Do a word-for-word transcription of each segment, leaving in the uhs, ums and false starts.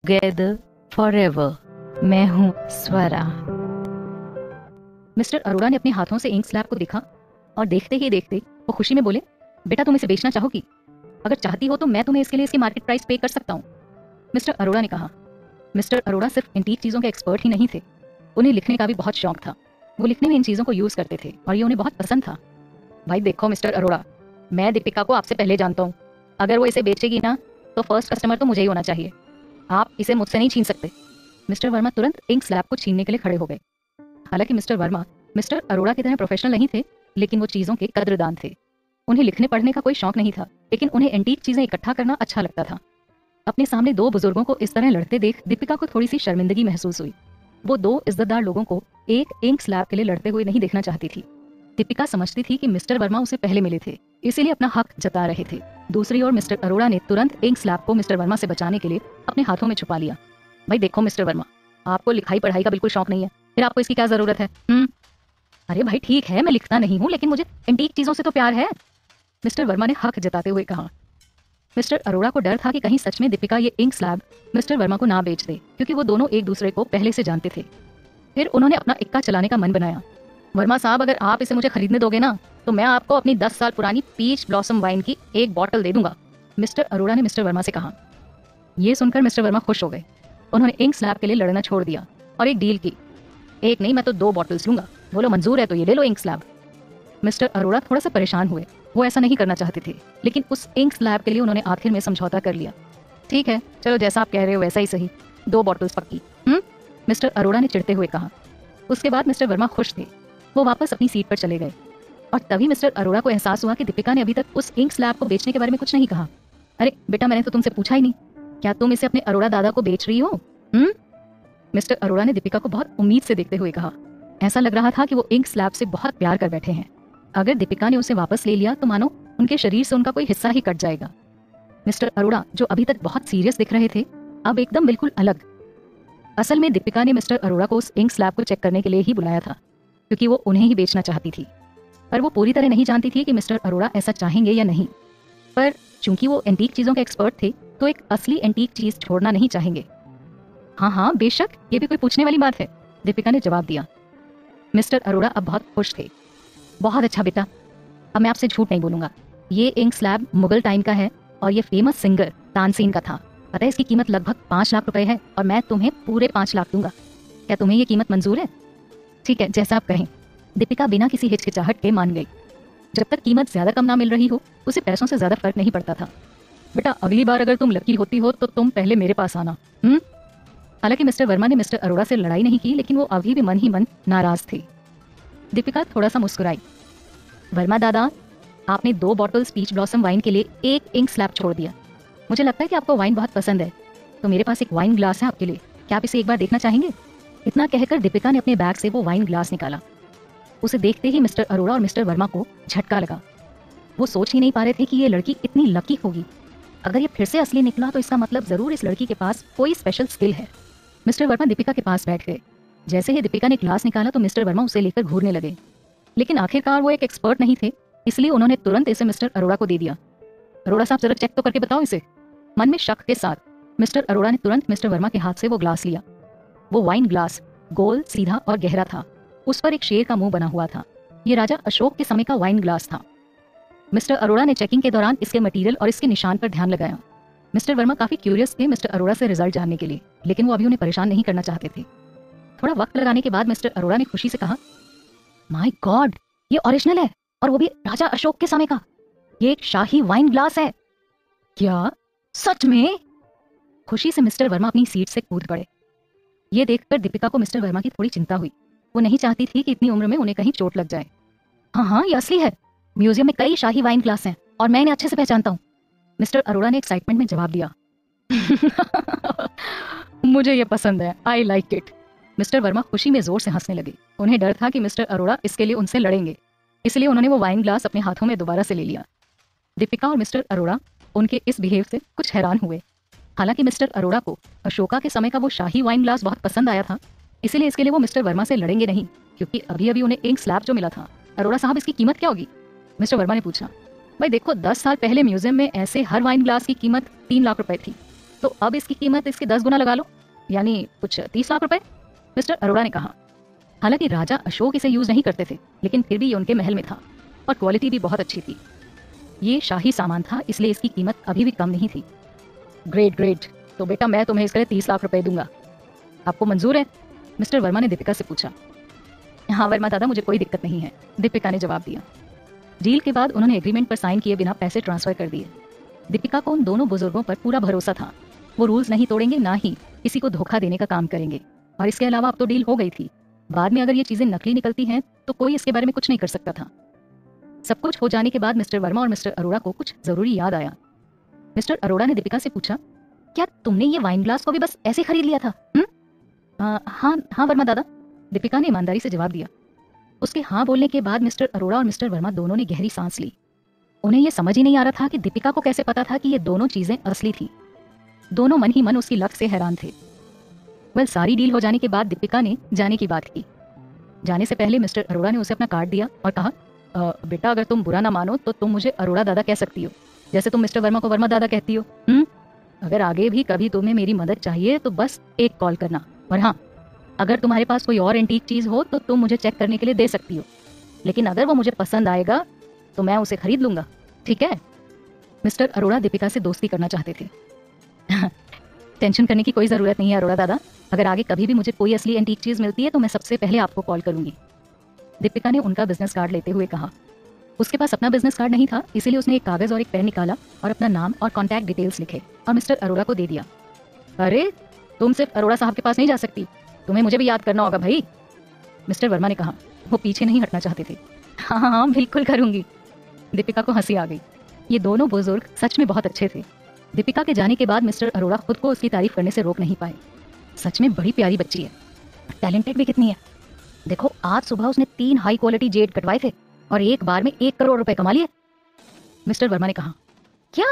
Together forever. मैं हूँ स्वरा। Mister Arora ने अपने हाथों से इंक स्लैब को देखा और देखते ही देखते वो खुशी में बोले, बेटा तुम इसे बेचना चाहोगी? अगर चाहती हो तो मैं तुम्हें इसके लिए इसकी मार्केट प्राइस पे कर सकता हूँ। मिस्टर अरोड़ा ने कहा। मिस्टर अरोड़ा सिर्फ एंटीक चीज़ों के एक्सपर्ट ही नहीं थे, उन्हें लिखने का भी बहुत शौक था। वो लिखने में इन चीज़ों को यूज़ करते थे और ये उन्हें बहुत पसंद था। भाई देखो मिस्टर अरोड़ा, मैं दीपिका को आपसे पहले जानता हूँ। अगर वो इसे बेचेगी ना तो फर्स्ट कस्टमर तो मुझे ही होना चाहिए। आप इसे मुझसे नहीं छीन सकते। मिस्टर वर्मा तुरंत इंक स्लैब को छीनने के लिए खड़े हो गए। हालांकि मिस्टर वर्मा मिस्टर अरोड़ा की तरह प्रोफेशनल नहीं थे, लेकिन वो चीज़ों के कद्रदान थे। उन्हें लिखने पढ़ने का कोई शौक नहीं था, लेकिन उन्हें एंटीक चीज़ें इकट्ठा करना अच्छा लगता था। अपने सामने दो बुजुर्गों को इस तरह लड़ते देख दीपिका को थोड़ी सी शर्मिंदगी महसूस हुई। वो दो इज्जतदार लोगों को एक इंक स्लैब के लिए लड़ते हुए नहीं देखना चाहती थी। दीपिका समझती थी कि मिस्टर वर्मा उसे पहले मिले थे, इसीलिए अपना हक जता रहे थे। दूसरी ओर मिस्टर अरोड़ा ने तुरंत इंक स्लैब को मिस्टर वर्मा से बचाने के लिए अपने हाथों में छुपा लिया। भाई देखो मिस्टर वर्मा, आपको लिखाई पढ़ाई का बिल्कुल शौक नहीं है, फिर आपको इसकी क्या जरूरत है? हम्म अरे भाई ठीक है, मैं लिखता नहीं हूँ, लेकिन मुझे एंटीक चीजों से तो प्यार है, मिस्टर वर्मा ने हक जताते हुए कहा। मिस्टर अरोड़ा को डर था कि कहीं सच में दीपिका ये इंक स्लैब मिस्टर वर्मा को ना बेच दे, क्योंकि वो दोनों एक दूसरे को पहले से जानते थे। फिर उन्होंने अपना इक्का चलाने का मन बनाया। वर्मा साहब, अगर आप इसे मुझे खरीदने दोगे ना तो मैं आपको अपनी दस साल पुरानी पीच ब्लॉसम वाइन की एक बॉटल दे दूंगा, मिस्टर अरोड़ा ने मिस्टर वर्मा से कहा। ये सुनकर मिस्टर वर्मा खुश हो गए। उन्होंने इंक स्लैब के लिए लड़ना छोड़ दिया और एक डील की। एक नहीं, मैं तो दो बॉटल्स लूंगा। बोलो मंजूर है तो ये ले लो इंक स्लैब। मिस्टर अरोड़ा थोड़ा सा परेशान हुए। वो ऐसा नहीं करना चाहते थे, लेकिन उस इंक स्लैब के लिए उन्होंने आखिर में समझौता कर लिया। ठीक है, चलो जैसा आप कह रहे हो वैसा ही सही, दो बॉटल्स पक्की। हम्म मिस्टर अरोड़ा ने चिढ़ते हुए कहा। उसके बाद मिस्टर वर्मा खुश थे। वो वापस अपनी सीट पर चले गए और तभी मिस्टर अरोड़ा को एहसास हुआ कि दीपिका ने अभी तक उस इंक स्लैब को बेचने के बारे में कुछ नहीं कहा। अरे बेटा, मैंने तो तुमसे पूछा ही नहीं, क्या तुम इसे अपने अरोड़ा दादा को बेच रही हो? हम्म मिस्टर अरोड़ा ने दीपिका को बहुत उम्मीद से देखते हुए कहा। ऐसा लग रहा था कि वो इंक स्लैब से बहुत प्यार कर बैठे हैं। अगर दीपिका ने उसे वापस ले लिया तो मानो उनके शरीर से उनका कोई हिस्सा ही कट जाएगा। मिस्टर अरोड़ा, जो अभी तक बहुत सीरियस दिख रहे थे, अब एकदम बिल्कुल अलग। असल में दीपिका ने मिस्टर अरोड़ा को उस इंक स्लैब को चेक करने के लिए ही बुलाया था, क्योंकि वो उन्हें ही बेचना चाहती थी। पर वो पूरी तरह नहीं जानती थी कि मिस्टर अरोड़ा ऐसा चाहेंगे या नहीं। पर चूंकि वो एंटीक चीजों के एक्सपर्ट थे तो एक असली एंटीक चीज छोड़ना नहीं चाहेंगे। हाँ हाँ बेशक, ये भी कोई पूछने वाली बात है, दीपिका ने जवाब दिया। मिस्टर अरोड़ा अब बहुत खुश थे। बहुत अच्छा बेटा, अब मैं आपसे झूठ नहीं बोलूंगा। ये इंक स्लैब मुगल टाइम का है और ये फेमस सिंगर तानसेन का था। पता है इसकी कीमत लगभग पाँच लाख रुपए है और मैं तुम्हें पूरे पाँच लाख दूंगा। क्या तुम्हें ये कीमत मंजूर है? ठीक है, जैसा आप कहें, दीपिका बिना किसी हिचकिचाहट के मान गई। जब तक कीमत ज्यादा कम ना मिल रही हो उसे पैसों से ज्यादा फर्क नहीं पड़ता था। बेटा, अगली बार अगर तुम लकी होती हो तो तुम पहले मेरे पास आना। हम्म हालांकि मिस्टर वर्मा ने मिस्टर अरोड़ा से लड़ाई नहीं की, लेकिन वो अभी भी मन ही मन नाराज थे। दीपिका थोड़ा सा मुस्कुराई। वर्मा दादा, आपने दो बॉटल पीच ब्लॉसम वाइन के लिए एक इंक स्लैब छोड़ दिया। मुझे लगता है कि आपको वाइन बहुत पसंद है, तो मेरे पास एक वाइन ग्लास है आपके लिए। क्या आप इसे एक बार देखना चाहेंगे? इतना कहकर दीपिका ने अपने बैग से वो वाइन ग्लास निकाला। उसे देखते ही मिस्टर अरोड़ा और मिस्टर वर्मा को झटका लगा। वो सोच ही नहीं पा रहे थे कि ये लड़की इतनी लकी होगी। अगर ये फिर से असली निकला तो इसका मतलब जरूर इस लड़की के पास कोई स्पेशल स्किल है। मिस्टर वर्मा दीपिका के पास बैठ गए। जैसे ही दीपिका ने ग्लास निकाला तो मिस्टर वर्मा उसे लेकर घूरने लगे, लेकिन आखिरकार वो एक एक्सपर्ट नहीं थे, इसलिए उन्होंने तुरंत इसे मिस्टर अरोड़ा को दे दिया। अरोड़ा साहब, जरा चेक तो करके बताओ इसे। मन में शक के साथ मिस्टर अरोड़ा ने तुरंत मिस्टर वर्मा के हाथ से वो ग्लास लिया। वो वाइन ग्लास गोल, सीधा और गहरा था। उस पर एक शेर का मुंह बना हुआ था। ये राजा अशोक के समय का वाइन ग्लास था। मिस्टर अरोड़ा ने चेकिंग के दौरान इसके मटेरियल और इसके निशान पर ध्यान लगाया। मिस्टर वर्मा काफी क्यूरियस थे मिस्टर अरोड़ा से रिजल्ट जानने के लिए, लेकिन वो अभी उन्हें परेशान नहीं करना चाहते थे। थोड़ा वक्त लगाने के बाद मिस्टर अरोड़ा ने खुशी से कहा, माय गॉड, ये ओरिजिनल है और वो भी राजा अशोक के समय का। ये एक शाही वाइन ग्लास है। क्या? सच में? खुशी से मिस्टर वर्मा अपनी सीट से कूद पड़े। ये देखकर दीपिका को मिस्टर वर्मा की थोड़ी चिंता हुई। वो नहीं चाहती थी कि इतनी उम्र में उन्हें कहीं चोट लग जाए। हाँ हाँ, ये असली है। म्यूजियम में कई शाही वाइन ग्लास हैं और मैं इन्हें अच्छे से पहचानता हूँ, मिस्टर अरोड़ा ने एक्साइटमेंट में जवाब दिया। मुझे ये पसंद है, I like it. Mister Verma खुशी में जोर से हंसने लगे। उन्हें डर था कि मिस्टर अरोड़ा इसके लिए उनसे लड़ेंगे, इसलिए उन्होंने वो वाइन ग्लास अपने हाथों में दोबारा से ले लिया। दीपिका और मिस्टर अरोड़ा उनके इस बिहेव से कुछ हैरान हुए। हालांकि मिस्टर अरोड़ा को अशोका के समय का वो शाही वाइन ग्लास बहुत पसंद आया था, इसीलिए इसके लिए वो मिस्टर वर्मा से लड़ेंगे नहीं, क्योंकि अभी अभी उन्हें इंक स्लैब जो मिला था। अरोड़ा साहब, इसकी कीमत क्या होगी? मिस्टर वर्मा ने पूछा। भाई देखो, दस साल पहले म्यूजियम में ऐसे हर वाइन ग्लास की कीमत तीन लाख रुपए थी, तो अब इसकी कीमत इसके दस गुना लगा लो, यानी कुछ तीस लाख रुपए, मिस्टर अरोड़ा ने कहा। हालांकि राजा अशोक इसे यूज नहीं करते थे, लेकिन फिर भी ये उनके महल में था और क्वालिटी भी बहुत अच्छी थी। ये शाही सामान था, इसलिए इसकी कीमत अभी भी कम नहीं थी। ग्रेट ग्रेट, तो बेटा मैं तुम्हें इसके लिए तीस लाख रुपए दूंगा, आपको मंजूर है? मिस्टर वर्मा ने दीपिका से पूछा। हाँ वर्मा दादा, मुझे कोई दिक्कत नहीं है, दीपिका ने जवाब दिया। डील के बाद उन्होंने एग्रीमेंट पर साइन किए बिना पैसे ट्रांसफर कर दिए। दीपिका को उन दोनों बुजुर्गों पर पूरा भरोसा था। वो रूल्स नहीं तोड़ेंगे, ना ही किसी को धोखा देने का काम करेंगे। और इसके अलावा अब तो डील हो गई थी, बाद में अगर ये चीजें नकली निकलती हैं तो कोई इसके बारे में कुछ नहीं कर सकता था। सब कुछ हो जाने के बाद मिस्टर वर्मा और मिस्टर अरोड़ा को कुछ जरूरी याद आया। मिस्टर अरोड़ा ने दीपिका से पूछा, क्या तुमने ये वाइन ग्लास को भी बस ऐसे खरीद लिया था? हुँ? आ, हाँ हाँ वर्मा दादा, दीपिका ने ईमानदारी से जवाब दिया। उसके हाँ बोलने के बाद मिस्टर अरोड़ा और मिस्टर वर्मा दोनों ने गहरी सांस ली। उन्हें यह समझ ही नहीं आ रहा था कि दीपिका को कैसे पता था कि ये दोनों चीजें असली थी। दोनों मन ही मन उसकी लक से हैरान थे। वेल, सारी डील हो जाने के बाद दीपिका ने जाने की बात की। जाने से पहले मिस्टर अरोड़ा ने उसे अपना कार्ड दिया और कहा, बेटा अगर तुम बुरा ना मानो तो तुम मुझे अरोड़ा दादा कह सकती हो, जैसे तुम मिस्टर वर्मा को वर्मा दादा कहती हो। हम्म अगर आगे भी कभी तुम्हें मेरी मदद चाहिए तो बस एक कॉल करना। और हाँ, अगर तुम्हारे पास कोई और एंटीक चीज हो तो तुम मुझे चेक करने के लिए दे सकती हो, लेकिन अगर वो मुझे पसंद आएगा तो मैं उसे खरीद लूंगा, ठीक है? मिस्टर अरोड़ा दीपिका से दोस्ती करना चाहते थे। टेंशन करने की कोई जरूरत नहीं है अरोड़ा दादा, अगर आगे कभी भी मुझे कोई असली एंटीक चीज मिलती है तो मैं सबसे पहले आपको कॉल करूंगी, दीपिका ने उनका बिजनेस कार्ड लेते हुए कहा। उसके पास अपना बिजनेस कार्ड नहीं था, इसीलिए उसने एक कागज और एक पेन निकाला और अपना नाम और कॉन्टैक्ट डिटेल्स लिखे और मिस्टर अरोड़ा को दे दिया। अरे तुम सिर्फ अरोड़ा साहब के पास नहीं जा सकती, तुम्हें मुझे भी याद करना होगा भाई, मिस्टर वर्मा ने कहा। वो पीछे नहीं हटना चाहते थे। हाँ हाँ हाँ बिल्कुल करूंगी, दीपिका को हंसी आ गई। ये दोनों बुजुर्ग सच में बहुत अच्छे थे। दीपिका के जाने के बाद मिस्टर अरोड़ा खुद को उसकी तारीफ करने से रोक नहीं पाए। सच में बड़ी प्यारी बच्ची है, टैलेंटेड भी कितनी है। देखो, आज सुबह उसने तीन हाई क्वालिटी जेड कटवाए थे और एक बार में एक करोड़ रुपए कमा लिए, मिस्टर वर्मा ने कहा। क्या,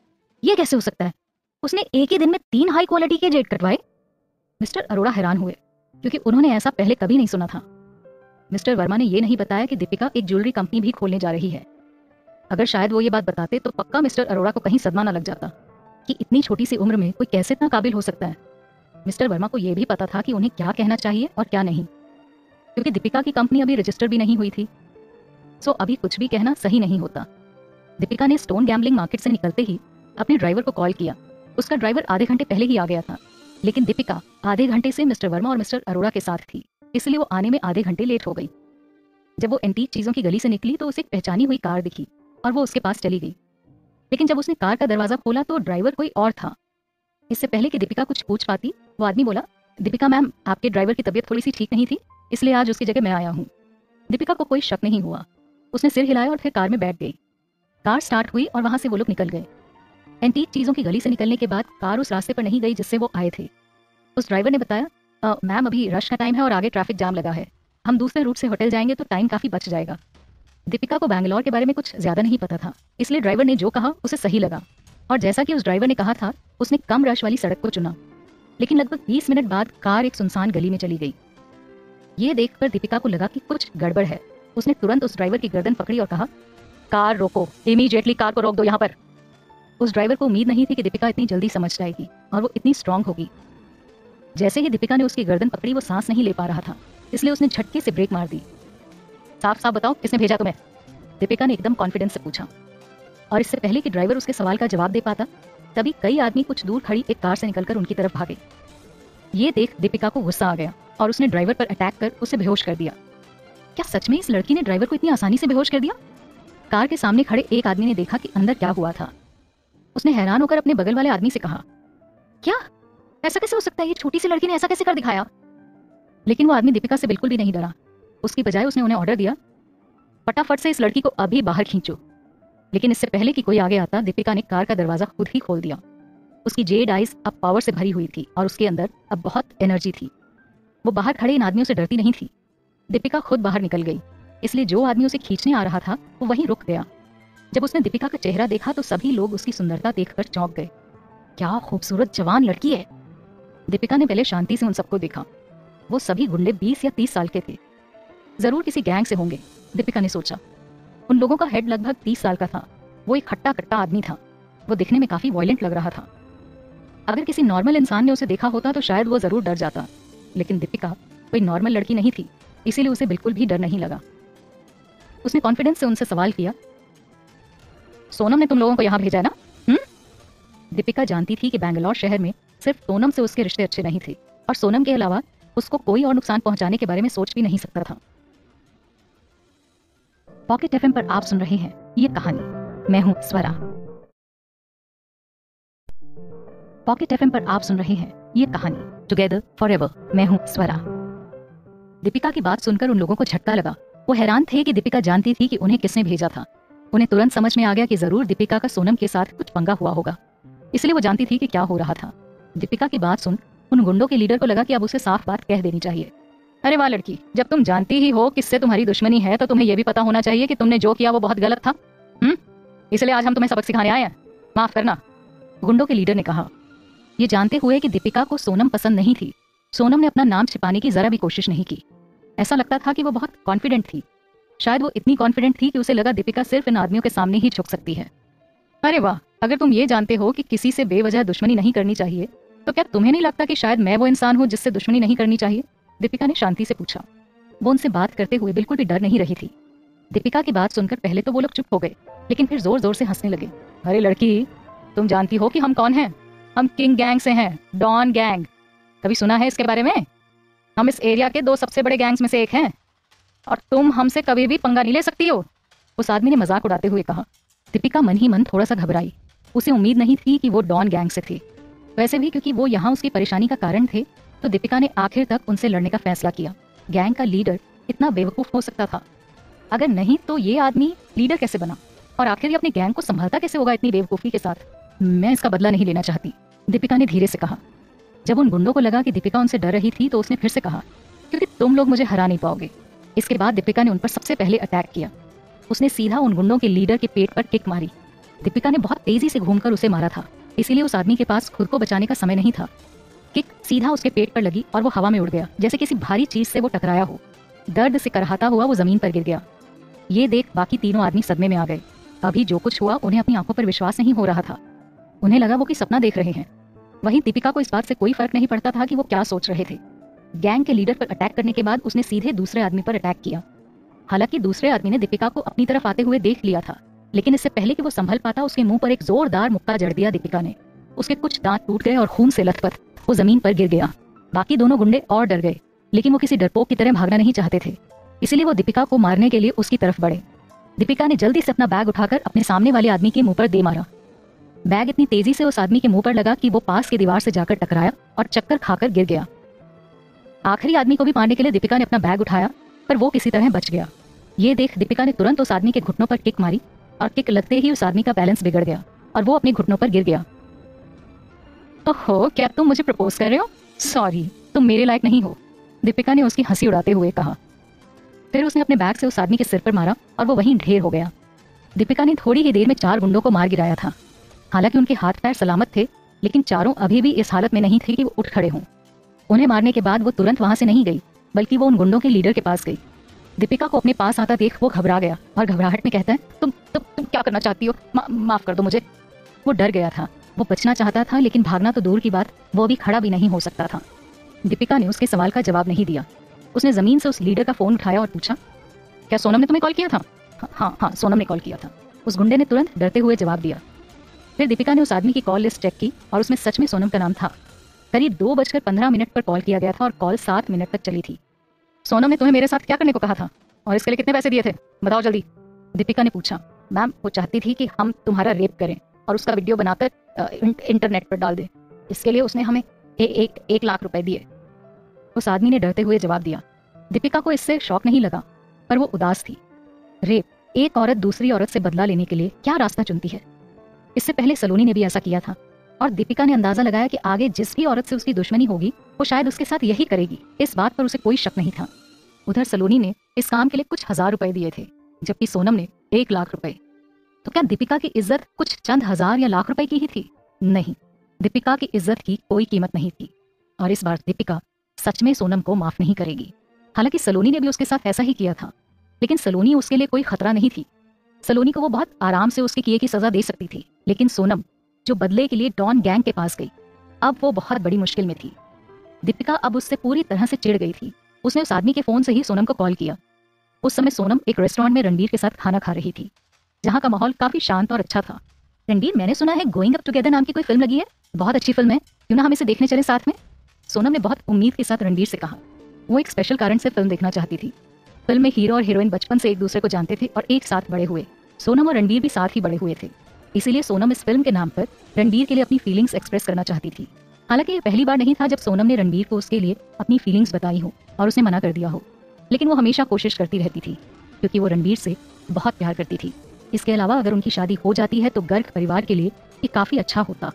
ये कैसे हो सकता है? उसने एक ही दिन में तीन हाई क्वालिटी के जेड कटवाए? मिस्टर अरोड़ा हैरान हुए, क्योंकि उन्होंने ऐसा पहले कभी नहीं सुना था। मिस्टर वर्मा ने यह नहीं बताया कि दीपिका एक ज्वेलरी कंपनी भी खोलने जा रही है। अगर शायद वो ये बात बताते तो पक्का मिस्टर अरोड़ा को कहीं सदमा न लग जाता कि इतनी छोटी सी उम्र में कोई कैसे इतना काबिल हो सकता है। मिस्टर वर्मा को यह भी पता था कि उन्हें क्या कहना चाहिए और क्या नहीं, क्योंकि दीपिका की कंपनी अभी रजिस्टर भी नहीं हुई थी, सो अभी कुछ भी कहना सही नहीं होता। दीपिका ने स्टोन गैम्बलिंग मार्केट से निकलते ही अपने ड्राइवर को कॉल किया। उसका ड्राइवर आधे घंटे पहले ही आ गया था, लेकिन दीपिका आधे घंटे से मिस्टर वर्मा और मिस्टर अरोड़ा के साथ थी, इसलिए वो आने में आधे घंटे लेट हो गई। जब वो एंटीक चीजों की गली से निकली तो उसे एक पहचानी हुई कार दिखी और वो उसके पास चली गई, लेकिन जब उसने कार का दरवाजा खोला तो ड्राइवर कोई और था। इससे पहले कि दीपिका कुछ पूछ पाती, वो आदमी बोला, दीपिका मैम, आपके ड्राइवर की तबीयत थोड़ी सी ठीक नहीं थी, इसलिए आज उसकी जगह मैं आया हूँ। दीपिका को कोई शक नहीं हुआ, उसने सिर हिलाया और फिर कार में बैठ गई। कार स्टार्ट हुई और वहां से वो लोग निकल गए। एंटीक चीजों की गली से निकलने के बाद कार उस रास्ते पर नहीं गई जिससे वो आए थे। उस ड्राइवर ने बताया, मैम अभी रश का टाइम है और आगे ट्रैफिक जाम लगा है, हम दूसरे रूट से होटल जाएंगे तो टाइम काफी बच जाएगा। दीपिका को बैंगलोर के बारे में कुछ ज्यादा नहीं पता था, इसलिए ड्राइवर ने जो कहा उसे सही लगा और जैसा कि उस ड्राइवर ने कहा था उसने कम रश वाली सड़क को चुना। लेकिन लगभग बीस मिनट बाद कार एक सुनसान गली में चली गई। ये देखकर दीपिका को लगा कि कुछ गड़बड़ है। उसने तुरंत उस ड्राइवर की गर्दन पकड़ी और कहा, कार रोको, इमीडिएटली कार को रोक दो यहाँ पर। उस ड्राइवर को उम्मीद नहीं थी कि दीपिका इतनी जल्दी समझ जाएगी और वो इतनी स्ट्रांग होगी। जैसे ही दीपिका ने उसकी गर्दन पकड़ी वो सांस नहीं ले पा रहा था, इसलिए उसने झटके से ब्रेक मार दी। साफ साफ बताओ, किसने भेजा तुम्हें? दीपिका ने एकदम कॉन्फिडेंस से पूछा। और इससे पहले कि ड्राइवर उसके सवाल का जवाब दे पाता, तभी कई आदमी कुछ दूर खड़ी एक कार से निकलकर उनकी तरफ भागे। ये देख दीपिका को गुस्सा आ गया और उसने ड्राइवर पर अटैक कर उसे बेहोश कर दिया। क्या सच में इस लड़की ने ड्राइवर को इतनी आसानी से बेहोश कर दिया? कार के सामने खड़े एक आदमी ने देखा कि अंदर क्या हुआ था। उसने हैरान होकर अपने बगल वाले आदमी से कहा, क्या ऐसा कैसे हो सकता है? ये छोटी सी लड़की ने ऐसा कैसे कर दिखाया? लेकिन वो आदमी दीपिका से बिल्कुल भी नहीं डरा। उसकी बजाय उसने उन्हें ऑर्डर दिया, फटाफट से इस लड़की को अभी बाहर खींचो। लेकिन इससे पहले कि कोई आगे आता, दीपिका ने कार का दरवाजा खुद ही खोल दिया। उसकी जेड आइज अब पावर से भरी हुई थी और उसके अंदर अब बहुत एनर्जी थी। वो बाहर खड़े इन आदमियों से डरती नहीं थी। दीपिका खुद बाहर निकल गई, इसलिए जो आदमी उसे खींचने आ रहा था वो वहीं रुक गया। जब उसने दीपिका का चेहरा देखा तो सभी लोग उसकी सुंदरता देखकर चौंक गए। क्या खूबसूरत जवान लड़की है। दीपिका ने पहले शांति से उन सबको देखा। वो सभी गुंडे बीस या तीस साल के थे, जरूर किसी गैंग से होंगे, दीपिका ने सोचा। उन लोगों का हेड लगभग तीस साल का था। वो एक खट्टा कट्टा आदमी था। वो दिखने में काफी वायलेंट लग रहा था। अगर किसी नॉर्मल इंसान ने उसे देखा होता तो शायद वो जरूर डर जाता, लेकिन दीपिका कोई नॉर्मल लड़की नहीं थी, इसीलिए उसे बिल्कुल भी डर नहीं लगा। उसने कॉन्फिडेंस से उनसे सवाल किया, सोनम ने तुम लोगों को यहाँ भेजा है ना? हम्म? दीपिका जानती थी कि बैंगलोर शहर में सिर्फ सोनम से उसके रिश्ते अच्छे नहीं थे और सोनम के अलावा उसको कोई और नुकसान पहुंचाने के बारे में सोच भी नहीं सकता था। पॉकेट एफएम पर आप सुन रहे हैं ये कहानी, मैं हूं स्वरा। पॉकेट एफएम पर आप सुन रहे हैं ये कहानी टुगेदर फॉरएवर, मैं हूं स्वरा। दीपिका की बात सुनकर उन लोगों को झटका लगा। वो हैरान थे कि दीपिका जानती थी कि उन्हें किसने भेजा था। उन्हें तुरंत समझ में आ गया कि जरूर दीपिका का सोनम के साथ कुछ पंगा हुआ होगा, इसलिए वो जानती थी कि क्या हो रहा था। दीपिका की बात सुन उन गुंडों के लीडर को लगा कि अब उसे साफ बात कह देनी चाहिए। अरे वाह लड़की, जब तुम जानती ही हो किससे तुम्हारी दुश्मनी है तो तुम्हें यह भी पता होना चाहिए कि तुमने जो किया वो बहुत गलत था। हम्म इसलिए आज हम तुम्हें सबक सिखाने आए हैं, माफ करना, गुंडों के लीडर ने कहा। ये जानते हुए कि दीपिका को सोनम पसंद नहीं थी, सोनम ने अपना नाम छिपाने की जरा भी कोशिश नहीं की। ऐसा लगता था कि वो बहुत कॉन्फिडेंट थी। शायद वो इतनी कॉन्फिडेंट थी कि उसे लगा दीपिका सिर्फ इन आदमियों के सामने ही झुक सकती है। अरे वाह, अगर तुम ये जानते हो कि किसी से बेवजह दुश्मनी नहीं करनी चाहिए तो क्या तुम्हें नहीं लगता कि शायद मैं वो इंसान हूँ जिससे दुश्मनी नहीं करनी चाहिए? दीपिका ने शांति से पूछा। वो उनसे बात करते हुए बिल्कुल भी डर नहीं रही थी। दीपिका की बात सुनकर पहले तो वो लोग चुप हो गए, लेकिन फिर जोर जोर से हंसने लगे। अरे लड़की, तुम जानती हो कि हम कौन हैं? हम किंग गैंग से हैं, डॉन गैंग। कभी सुना है इसके बारे में? हम इस एरिया के दो सबसे बड़े गैंग्स में से एक हैं और तुम हमसे कभी भी पंगा नहीं ले सकती हो, उस आदमी ने मजाक उड़ाते हुए कहा। दीपिका मन ही मन थोड़ा सा घबराई। उसे उम्मीद नहीं थी कि वो डॉन गैंग से थे। वैसे भी क्योंकि वो यहाँ उसकी परेशानी का कारण थे तो दीपिका ने आखिर तक उनसे लड़ने का फैसला किया। गैंग का लीडर इतना बेवकूफ हो सकता था? अगर नहीं तो ये आदमी लीडर कैसे बना और आखिर ये अपने गैंग को संभालता कैसे होगा इतनी बेवकूफी के साथ? मैं इसका बदला नहीं लेना चाहती, दीपिका ने धीरे से कहा। जब उन गुंडों को लगा कि दीपिका उनसे डर रही थी तो उसने फिर से कहा, क्योंकि तुम लोग मुझे हरा नहीं पाओगे। इसके बाद दीपिका ने उन पर सबसे पहले अटैक किया। उसने सीधा उन गुंडों के लीडर के पेट पर किक मारी। दीपिका ने बहुत तेजी से घूमकर उसे मारा था, इसीलिए उस आदमी के पास खुद को बचाने का समय नहीं था। किक सीधा उसके पेट पर लगी और वो हवा में उड़ गया, जैसे किसी भारी चीज से वो टकराया हो। दर्द से करहाता हुआ वो जमीन पर गिर गया। ये देख बाकी तीनों आदमी सदमे में आ गए। अभी जो कुछ हुआ उन्हें अपनी आंखों पर विश्वास नहीं हो रहा था। उन्हें लगा वो कोई सपना देख रहे हैं। वहीं दीपिका को इस बात से कोई फर्क नहीं पड़ता था कि वो क्या सोच रहे थे। गैंग के लीडर पर अटैक करने के बाद उसने सीधे दूसरे आदमी पर अटैक किया। हालांकि दूसरे आदमी ने दीपिका को अपनी तरफ आते हुए देख लिया था, लेकिन इससे पहले कि वो संभल पाता उसके मुंह पर एक जोरदार मुक्का जड़ दिया दीपिका ने। उसके कुछ दांत टूट गए और खून से लथपथ वो जमीन पर गिर गया। बाकी दोनों गुंडे और डर गए, लेकिन वो किसी डरपोक की तरह भागना नहीं चाहते थे, इसीलिए वो दीपिका को मारने के लिए उसकी तरफ बढ़े। दीपिका ने जल्दी से अपना बैग उठाकर अपने सामने वाले आदमी के मुंह पर दे मारा। बैग इतनी तेजी से उस आदमी के मुंह पर लगा कि वो पास की दीवार से जाकर टकराया और चक्कर खाकर गिर गया। आखिरी आदमी को भी मारने के लिए दीपिका ने अपना बैग उठाया, पर वो किसी तरह बच गया। ये देख दीपिका ने तुरंत उस आदमी के घुटनों पर किक मारी और किक लगते ही उस आदमी का बैलेंस बिगड़ गया और वो अपने घुटनों पर गिर गया। ओहो, क्या तुम मुझे प्रपोज कर रहे हो? सॉरी, तुम मेरे लायक नहीं हो, दीपिका ने उसकी हंसी उड़ाते हुए कहा। फिर उसने अपने बैग से उस आदमी के सिर पर मारा और वो वहीं ढेर हो गया। दीपिका ने थोड़ी ही देर में चार गुंडों को मार गिराया था। हालांकि उनके हाथ पैर सलामत थे, लेकिन चारों अभी भी इस हालत में नहीं थे कि वो उठ खड़े हों। उन्हें मारने के बाद वो तुरंत वहां से नहीं गई, बल्कि वो उन गुंडों के लीडर के पास गई। दीपिका को अपने पास आता देख वो घबरा गया और घबराहट में कहता है, तुम तुम तुम क्या करना चाहती हो? मा, माफ कर दो मुझे। वो डर गया था। वो बचना चाहता था, लेकिन भागना तो दूर की बात, वो भी खड़ा भी नहीं हो सकता था। दीपिका ने उसके सवाल का जवाब नहीं दिया। उसने जमीन से उस लीडर का फोन उठाया और पूछा, क्या सोनम ने तुम्हें कॉल किया था? हाँ हाँ, सोनम ने कॉल किया था, उस गुंडे ने तुरंत डरते हुए जवाब दिया। फिर दीपिका ने उस आदमी की कॉल लिस्ट चेक की और उसमें सच में सोनम का नाम था। करीब दो बजकर पंद्रह मिनट पर कॉल किया गया था और कॉल सात मिनट तक चली थी। सोनम ने तुम्हें मेरे साथ क्या करने को कहा था और इसके लिए कितने पैसे दिए थे? बताओ जल्दी, दीपिका ने पूछा। मैम, वो चाहती थी कि हम तुम्हारा रेप करें और उसका वीडियो बनाकर इंटरनेट पर डाल दें। इसके लिए उसने हमें ए, एक एक लाख रुपए दिए, उस आदमी ने डरते हुए जवाब दिया। दीपिका को इससे शौक नहीं लगा, पर वो उदास थी। रेप, एक औरत दूसरी औरत से बदला लेने के लिए क्या रास्ता चुनती है? इससे पहले सलोनी ने भी ऐसा किया था और दीपिका ने अंदाजा लगाया कि आगे जिस भी औरत से उसकी दुश्मनी होगी वो शायद उसके साथ यही करेगी। इस बात पर उसे कोई शक नहीं था। उधर सलोनी ने इस काम के लिए कुछ हजार रुपए दिए थे, जबकि सोनम ने एक लाख रुपए। तो क्या दीपिका की इज्जत कुछ चंद हजार या लाख रुपए की ही थी? नहीं, दीपिका की इज्जत की कोई कीमत नहीं थी और इस बार दीपिका सच में सोनम को माफ नहीं करेगी। हालांकि सलोनी ने भी उसके साथ ऐसा ही किया था, लेकिन सलोनी उसके लिए कोई खतरा नहीं थी। सलोनी को वो बहुत आराम से उसके किए की सजा दे सकती थी, लेकिन सोनम जो बदले के लिए डॉन गैंग के पास गई, अब वो बहुत बड़ी मुश्किल में थी। दीपिका अब उससे पूरी तरह से चिढ़ गई थी। उसने उस आदमी के फोन से ही सोनम को कॉल किया। उस समय सोनम एक रेस्टोरेंट में रणबीर के साथ खाना खा रही थी, जहाँ का माहौल काफी शांत और अच्छा था। रणबीर, मैंने सुना है गोइंग अप टुगेदर नाम की कोई फिल्म लगी है, बहुत अच्छी फिल्म है, क्यों ना हम इसे देखने चले साथ में? सोनम ने बहुत उम्मीद के साथ रणबीर से कहा। वो एक स्पेशल कारण से फिल्म देखना चाहती थी। फिल्म में हीरो और हीरोइन बचपन से एक दूसरे को जानते थे और एक साथ बड़े हुए। सोनम और रणबीर भी साथ ही बड़े हुए थे, इसीलिए सोनम इस फिल्म के नाम पर रणबीर के लिए अपनी फीलिंग्स एक्सप्रेस करना चाहती थी। हालांकि ये पहली बार नहीं था जब सोनम ने रणबीर को उसके लिए अपनी फीलिंग्स बताई हो और उसने मना कर दिया हो, लेकिन वो हमेशा कोशिश करती रहती थी क्योंकि वो रणबीर से बहुत प्यार करती थी। इसके अलावा अगर उनकी शादी हो जाती है तो गर्ग परिवार के लिए ये काफ़ी अच्छा होता।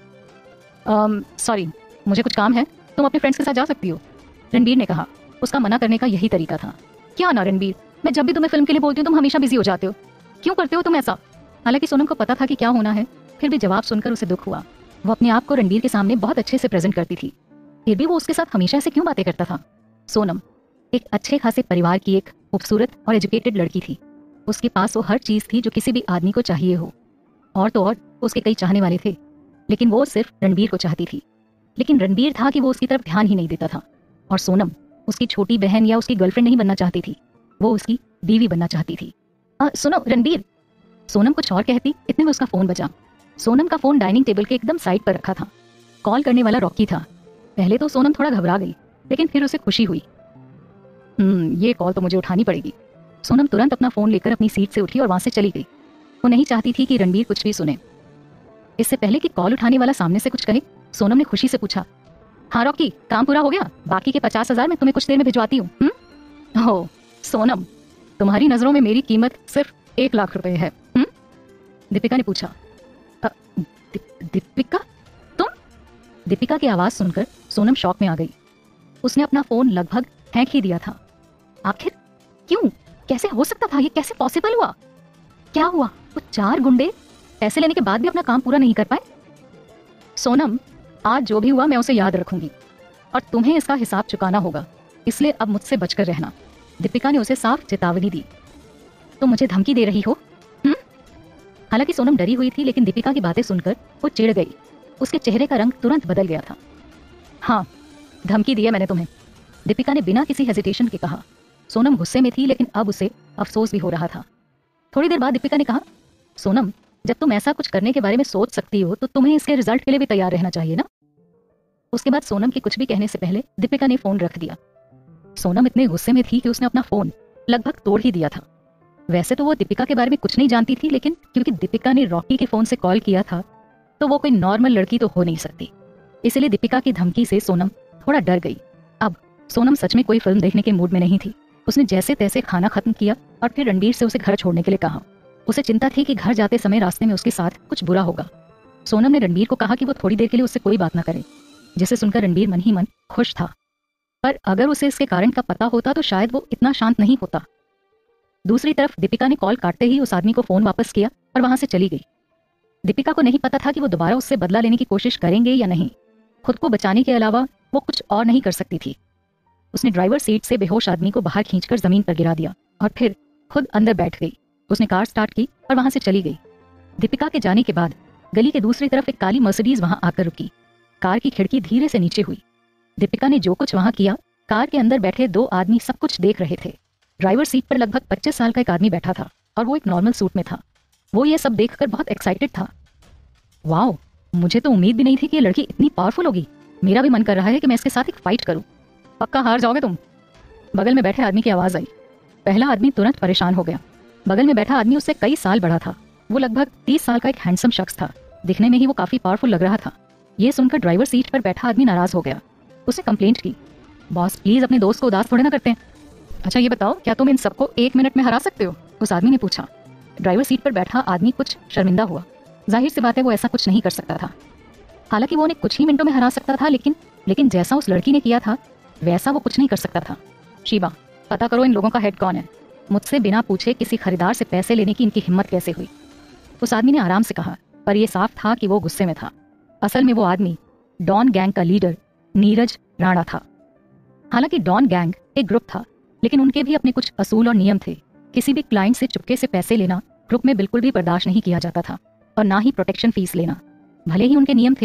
सॉरी, मुझे कुछ काम है, तुम अपने फ्रेंड्स के साथ जा सकती हो, रणबीर ने कहा। उसका मना करने का यही तरीका था। क्या ना रणबीर, मैं जब भी तुम्हें फिल्म के लिए बोलती हूँ तुम हमेशा बिजी हो जाते हो, क्यों करते हो तुम ऐसा? हालांकि सोनम को पता था कि क्या होना है, फिर भी जवाब सुनकर उसे दुख हुआ। वो अपने आप को रणबीर के सामने बहुत अच्छे से प्रेजेंट करती थी, फिर भी वो उसके साथ हमेशा ऐसे क्यों बातें करता था? सोनम एक अच्छे खासे परिवार की एक खूबसूरत और एजुकेटेड लड़की थी। उसके पास वो हर चीज़ थी जो किसी भी आदमी को चाहिए हो, और तो और उसके कई चाहने वाले थे, लेकिन वो सिर्फ रणबीर को चाहती थी। लेकिन रणबीर था कि वो उसकी तरफ ध्यान ही नहीं देता था, और सोनम उसकी छोटी बहन या उसकी गर्लफ्रेंड नहीं बनना चाहती थी, वो उसकी बीवी बनना चाहती थी। आ, सुनो रणबीर, सोनम कुछ और कहती, इतने में उसका फोन बजा। सोनम का फोन डाइनिंग टेबल के एकदम साइड पर रखा था। कॉल करने वाला रॉकी था। पहले तो सोनम थोड़ा घबरा गई, लेकिन फिर उसे खुशी हुई। हम्म ये कॉल तो मुझे उठानी पड़ेगी। सोनम तुरंत अपना फोन लेकर अपनी सीट से उठी और वहां से चली गई। वो नहीं चाहती थी कि रणबीर कुछ भी सुने। इससे पहले कि कॉल उठाने वाला सामने से कुछ कहे, सोनम ने खुशी से पूछा, हाँ रॉकी, काम पूरा हो गया? बाकी के पचास हजार मैं तुम्हें कुछ देर में भिजवाती हूँ। हम्म ओह सोनम, तुम्हारी नजरों में मेरी कीमत सिर्फ एक लाख रुपए है। हम्म दीपिका ने पूछा। दि, दीपिका तुम? दीपिका की आवाज सुनकर सोनम शॉक में आ गई। उसने अपना फोन लगभग फेंक ही दिया था। आखिर क्यों? कैसे हो सकता था? ये कैसे पॉसिबल हुआ? क्या हुआ? वो चार गुंडे पैसे लेने के बाद भी अपना काम पूरा नहीं कर पाए? सोनम, आज जो भी हुआ मैं उसे याद रखूंगी और तुम्हें इसका हिसाब चुकाना होगा, इसलिए अब मुझसे बचकर रहना। दीपिका ने उसे साफ चेतावनी दी। तुम मुझे धमकी दे रही हो? हम्म हालांकि सोनम डरी हुई थी, लेकिन दीपिका की बातें सुनकर वो चिढ़ गई। उसके चेहरे का रंग तुरंत बदल गया था। हाँ, धमकी दी है मैंने तुम्हें, दीपिका ने बिना किसी हेजिटेशन के कहा। सोनम गुस्से में थी, लेकिन अब उसे अफसोस भी हो रहा था। थोड़ी देर बाद दीपिका ने कहा, सोनम, जब तुम ऐसा कुछ करने के बारे में सोच सकती हो तो तुम्हें इसके रिजल्ट के लिए भी तैयार रहना चाहिए ना। उसके बाद सोनम के कुछ भी कहने से पहले दीपिका ने फोन रख दिया। सोनम इतने गुस्से में थी कि उसने अपना फोन लगभग तोड़ ही दिया था। वैसे तो वो दीपिका के बारे में कुछ नहीं जानती थी, लेकिन क्योंकि दीपिका ने रॉकी के फोन से कॉल किया था तो वो कोई नॉर्मल लड़की तो हो नहीं सकती। इसलिए दीपिका की धमकी से सोनम थोड़ा डर गई। अब सोनम सच में कोई फिल्म देखने के मूड में नहीं थी। उसने जैसे तैसे खाना खत्म किया और फिर रणबीर से उसे घर छोड़ने के लिए कहा। उसे चिंता थी कि घर जाते समय रास्ते में उसके साथ कुछ बुरा होगा। सोनम ने रणबीर को कहा कि वो थोड़ी देर के लिए उससे कोई बात ना करे, जिसे सुनकर रणबीर मन ही मन खुश था। पर अगर उसे इसके कारण का पता होता तो शायद वो इतना शांत नहीं होता। दूसरी तरफ दीपिका ने कॉल काटते ही उस आदमी को फोन वापस किया और वहां से चली गई। दीपिका को नहीं पता था कि वो दोबारा उससे बदला लेने की कोशिश करेंगे या नहीं। खुद को बचाने के अलावा वो कुछ और नहीं कर सकती थी। उसने ड्राइवर सीट से बेहोश आदमी को बाहर खींचकर जमीन पर गिरा दिया और फिर खुद अंदर बैठ गई। उसने कार स्टार्ट की और वहां से चली गई। दीपिका के जाने के बाद गली के दूसरी तरफ एक काली मर्सिडीज वहां आकर रुकी। कार की खिड़की धीरे से नीचे हुई। दीपिका ने जो कुछ वहां किया, कार के अंदर बैठे दो आदमी सब कुछ देख रहे थे। ड्राइवर सीट पर लगभग पच्चीस साल का एक आदमी बैठा था और वो एक नॉर्मल सूट में था। वो ये सब देखकर बहुत एक्साइटेड था। वाओ, मुझे तो उम्मीद भी नहीं थी कि ये लड़की इतनी पावरफुल होगी। मेरा भी मन कर रहा है कि मैं इसके साथ एक फाइट करूं। पक्का हार जाओगे तुम, बगल में बैठे आदमी की आवाज आई। पहला आदमी तुरंत परेशान हो गया। बगल में बैठा आदमी उससे कई साल बड़ा था। वो लगभग तीस साल का एक हैंडसम शख्स था। दिखने में ही वो काफी पावरफुल लग रहा था। ये सुनकर ड्राइवर सीट पर बैठा आदमी नाराज हो गया। उसने कंप्लेंट की, बॉस प्लीज अपने दोस्त को उदास थोड़े ना करते हैं। अच्छा ये बताओ, क्या तुम इन सबको एक मिनट में हरा सकते हो? उस आदमी ने पूछा। ड्राइवर सीट पर बैठा आदमी कुछ शर्मिंदा हुआ। जाहिर सी बात है वो ऐसा कुछ नहीं कर सकता था। हालांकि वो उन्हें कुछ ही मिनटों में हरा सकता था, लेकिन लेकिन जैसा उस लड़की ने किया था वैसा वो कुछ नहीं कर सकता था। शीबा, पता करो इन लोगों का हेड कौन है। मुझसे बिना पूछे किसी खरीदार से पैसे लेने की इनकी हिम्मत कैसे हुई? उस आदमी ने आराम से कहा, पर यह साफ था कि वो गुस्से में था। असल में वो आदमी डॉन गैंग का लीडर नीरज राणा था। हालांकि डॉन गैंग एक ग्रुप था, लेकिन उनके भी अपने कुछ असूल और नियम थे। किसी भी क्लाइंट से चुपके से पैसे लेना ग्रुप में बिल्कुल भी बर्दाश्त नहीं किया जाता था, और ना ही प्रोटेक्शन फीस लेना। भले ही उनके नियम थे,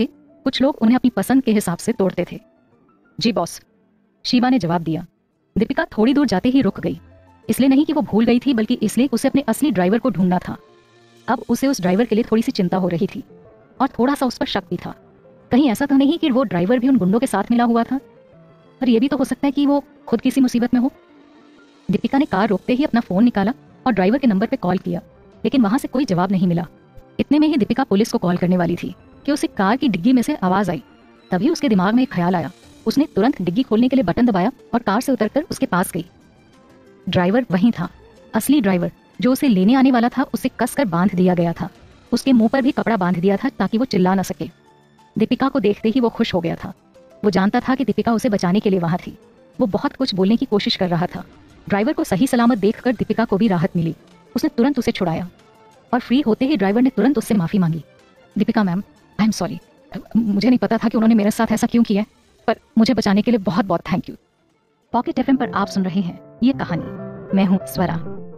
कुछ लोग उन्हें अपनी पसंद के हिसाब से तोड़ते थे। जी बॉस, शिवा ने जवाब दिया। दीपिका थोड़ी दूर जाते ही रुक गई। इसलिए नहीं कि वो भूल गई थी, बल्कि इसलिए उसे अपने असली ड्राइवर को ढूंढना था। अब उसे उस ड्राइवर के लिए थोड़ी सी चिंता हो रही थी और थोड़ा सा उस पर शक भी था। कहीं ऐसा तो नहीं कि वो ड्राइवर भी उन गुंडों के साथ मिला हुआ था, और ये भी तो हो सकता है कि वो खुद किसी मुसीबत में हो। दीपिका ने कार रोकते ही अपना फोन निकाला और ड्राइवर के नंबर पर कॉल किया, लेकिन वहां से कोई जवाब नहीं मिला। इतने में ही दीपिका पुलिस को कॉल करने वाली थी कि उसे कार की डिग्गी में से आवाज आई। तभी उसके दिमाग में एक ख्याल आया। उसने तुरंत डिग्गी खोलने के लिए बटन दबाया और कार से उतरकर उसके पास गई। ड्राइवर वहीं था, असली ड्राइवर जो उसे लेने आने वाला था। उसे कसकर बांध दिया गया था। उसके मुंह पर भी कपड़ा बांध दिया था ताकि वो चिल्ला न सके। दीपिका को देखते ही वो खुश हो गया था। वो जानता था कि दीपिका उसे बचाने के लिए वहां थी। वो बहुत कुछ बोलने की कोशिश कर रहा था। ड्राइवर को सही सलामत देखकर दीपिका को भी राहत मिली। उसने तुरंत उसे छुड़ाया और फ्री होते ही ड्राइवर ने तुरंत उससे माफी मांगी। Deepika ma'am, I am sorry. मुझे नहीं पता था कि उन्होंने मेरे साथ ऐसा क्यों किया, पर मुझे बचाने के लिए बहुत बहुत थैंक यू। पॉकेट एफएम पर आप सुन रहे हैं ये कहानी। मैं हूँ स्वरा।